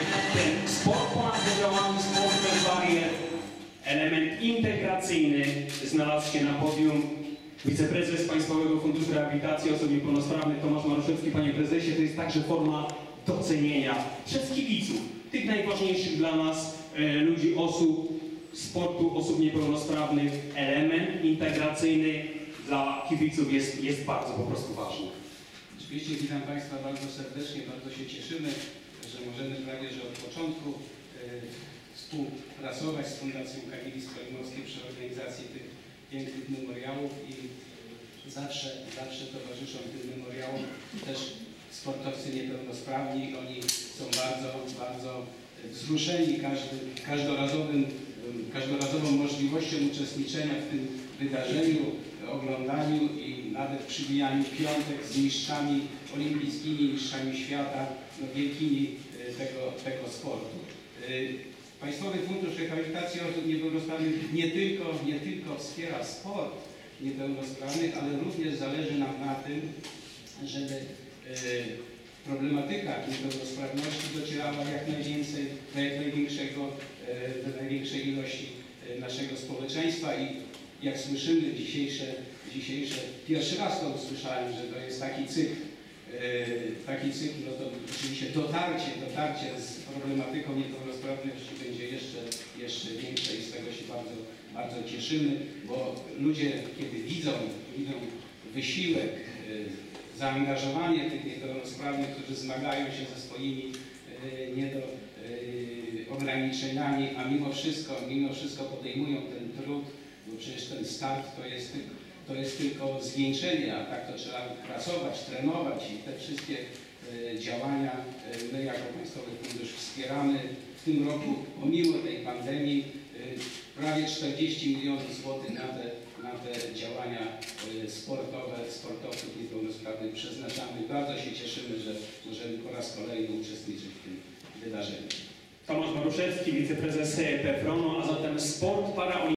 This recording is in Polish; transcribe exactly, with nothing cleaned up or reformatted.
ten sport ponad podziałami, sport bez barier, element integracyjny znalazł się na podium. Wiceprezes Państwowego Funduszu Rehabilitacji Osób Niepełnosprawnych Tomasz Maruszewski. Panie prezesie, to jest także forma docenienia przez kibiców, tych najważniejszych dla nas e, ludzi, osób, sportu, osób niepełnosprawnych. Element integracyjny dla kibiców jest, jest bardzo po prostu ważny. Oczywiście witam Państwa bardzo serdecznie, bardzo się cieszymy, że możemy prawie że od początku e, współpracować z Fundacją Kamili Skolimowskiej przy organizacji tych pięknych memoriałów i zawsze, zawsze towarzyszą tym memoriałom też sportowcy niepełnosprawni. Oni są bardzo, bardzo wzruszeni każdy, każdorazowym, każdorazową możliwością uczestniczenia w tym wydarzeniu, oglądaniu i nawet przybijaniu piątek z mistrzami olimpijskimi, mistrzami świata, no wielkimi tego, tego sportu. Państwowy Fundusz Rehabilitacji Osób Niepełnosprawnych nie tylko, nie tylko wspiera sport niepełnosprawnych, ale również zależy nam na tym, żeby problematyka niepełnosprawności docierała jak najwięcej, do jak największego, do największej ilości naszego społeczeństwa i jak słyszymy dzisiejsze, dzisiejsze, pierwszy raz to usłyszałem, że to jest taki cykl, taki cykl, no to oczywiście dotarcie, dotarcie z problematyką niepełnosprawności będzie jeszcze, jeszcze większe i z tego się bardzo, bardzo cieszymy, bo ludzie, kiedy widzą, widzą wysiłek, zaangażowanie tych niepełnosprawnych, którzy zmagają się ze swoimi nie do, ograniczeniami, a mimo wszystko, mimo wszystko podejmują ten trud, bo przecież ten start to jest, to jest tylko zwieńczenie, a tak to trzeba pracować, trenować i te wszystkie działania my jako Państwowy Fundusz wspieramy. W tym roku, pomimo tej pandemii, prawie czterdzieści milionów złotych na te, na te działania sportowe, sportowców niepełnosprawnych przeznaczamy. Bardzo się cieszymy, że możemy po raz kolejny uczestniczyć w tym wydarzeniu. Tomasz Maruszewski, wiceprezes P F R O N-u, a zatem sport paraolimpijski.